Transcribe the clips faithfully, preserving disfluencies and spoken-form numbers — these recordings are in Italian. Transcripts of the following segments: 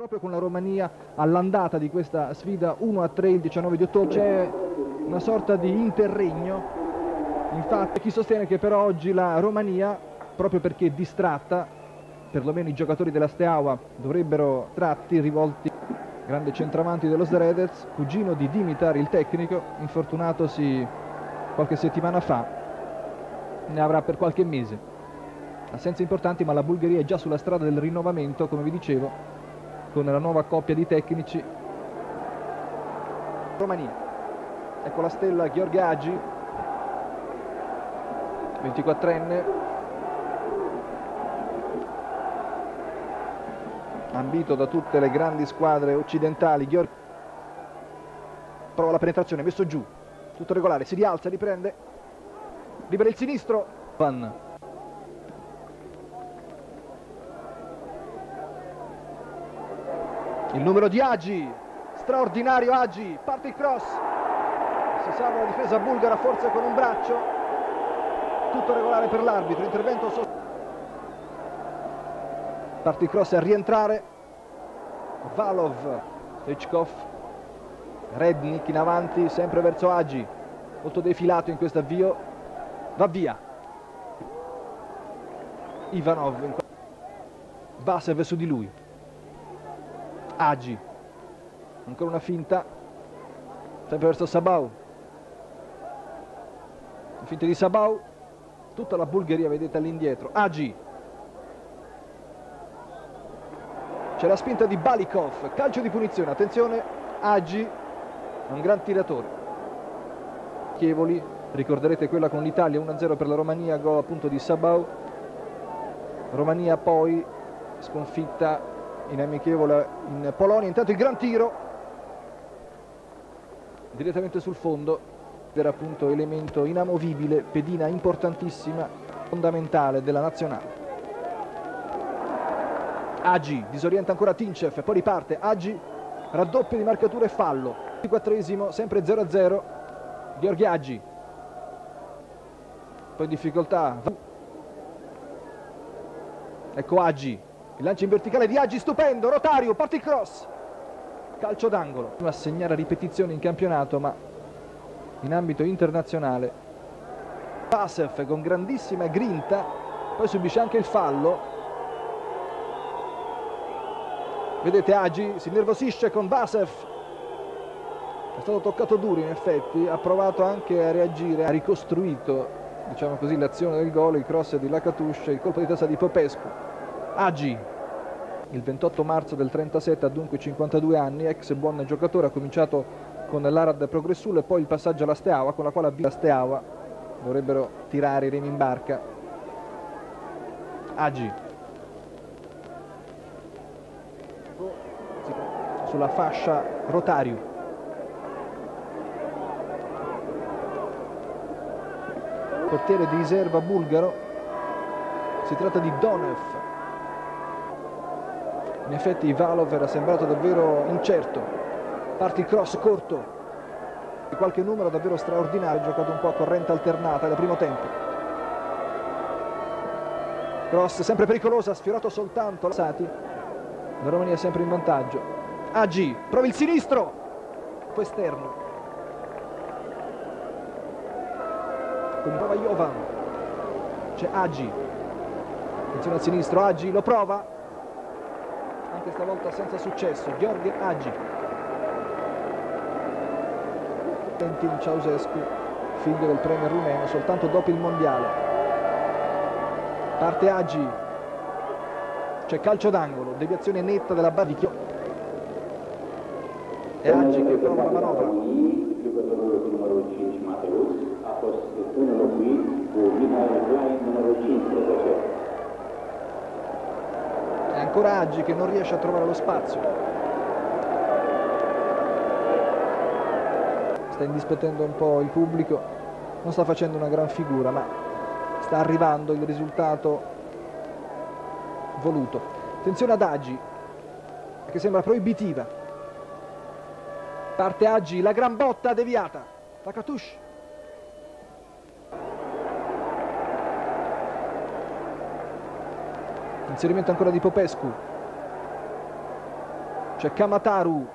proprio con la Romania all'andata di questa sfida uno a tre il diciannove di ottobre. C'è una sorta di interregno, infatti chi sostiene che per oggi la Romania, proprio perché distratta, perlomeno i giocatori della Steaua dovrebbero tratti rivolti, grande centravanti dello Zredec, cugino di Dimitar il tecnico, infortunatosi qualche settimana fa, ne avrà per qualche mese. Assenze importanti, ma la Bulgaria è già sulla strada del rinnovamento, come vi dicevo, con la nuova coppia di tecnici. Romania, ecco la stella Gheorghe Hagi, ventiquattrenne, ambito da tutte le grandi squadre occidentali. Gheorghe prova la penetrazione, messo giù, tutto regolare, si rialza, riprende, libera il sinistro, Van. Il numero di Hagi, straordinario Hagi, parte il cross, si salva la difesa bulgara forse con un braccio, tutto regolare per l'arbitro, intervento so parte il cross a rientrare, Valov, Stoichkov, Rednik in avanti, sempre verso Hagi, molto defilato in questo avvio, va via, Ivanov, Basev su di lui, Hagi, ancora una finta, sempre verso Sabau, finta di Sabau, tutta la Bulgaria vedete all'indietro, Hagi, c'è la spinta di Balikov, calcio di punizione, attenzione, Hagi è un gran tiratore. Chievoli, ricorderete quella con l'Italia, uno a zero per la Romania, gol appunto di Sabau. Romania poi sconfitta in amichevole in Polonia. Intanto il gran tiro direttamente sul fondo, era appunto elemento inamovibile, pedina importantissima, fondamentale della nazionale. Hagi disorienta ancora Tinchev, poi riparte Hagi, raddoppio di marcatura e fallo. ventiquattresimo, sempre zero a zero, Gheorghe Hagi, poi in difficoltà, ecco Hagi, il lancio in verticale di Hagi, stupendo, Rotario, parte il cross, calcio d'angolo, a segnare ripetizioni in campionato ma in ambito internazionale. Basev con grandissima grinta, poi subisce anche il fallo. Vedete Hagi si innervosisce con Basev, è stato toccato duro in effetti, ha provato anche a reagire, ha ricostruito diciamo così l'azione del gol, il cross di Lakatush, il colpo di testa di Popescu. Hagi, il ventotto marzo del trentasette, ha dunque cinquantadue anni, ex buon giocatore, ha cominciato con l'Arad Progressul e poi il passaggio alla Steaua, con la quale ha vinto la Steaua, dovrebbero tirare i remi in barca. Hagi sulla fascia Rotario, portiere di riserva bulgaro, si tratta di Donev. In effetti Valov era sembrato davvero incerto, parte il cross corto di qualche numero davvero straordinario, ha giocato un po' a corrente alternata nel primo tempo, cross sempre pericolosa, sfiorato soltanto Sati, la Romania è sempre in vantaggio. Hagi, prova il sinistro, poi esterno, con prova Jovan, c'è Hagi, attenzione al sinistro, Hagi lo prova, anche stavolta senza successo, Gheorghe Hagi. Valentin Ceausescu, figlio del premier rumeno, soltanto dopo il mondiale. Parte Hagi, c'è calcio d'angolo, deviazione netta della Bavicchio. E Hagi che prova la manovra. E ancora Hagi che non riesce a trovare lo spazio. Sta indispettendo un po' il pubblico, non sta facendo una gran figura, ma sta arrivando il risultato voluto. Attenzione ad Hagi, che sembra proibitiva. Parte Hagi, la gran botta deviata, Lakatush. Inserimento ancora di Popescu. c'è Kamataru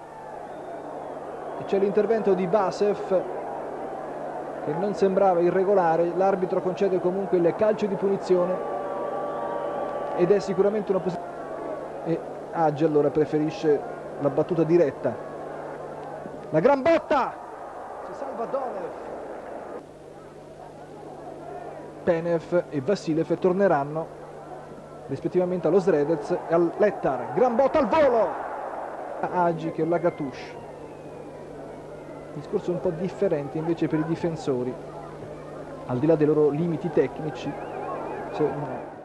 e c'è l'intervento di Basev che non sembrava irregolare. L'arbitro concede comunque il calcio di punizione ed è sicuramente una posizione, e Hagi allora preferisce la battuta diretta. La gran botta, si salva Donev. Penev e Vassilev torneranno rispettivamente allo Sredez e al Lettar. Gran botta al volo, Hagi che la Gattush. Discorso un po' differente invece per i difensori, al di là dei loro limiti tecnici. Cioè,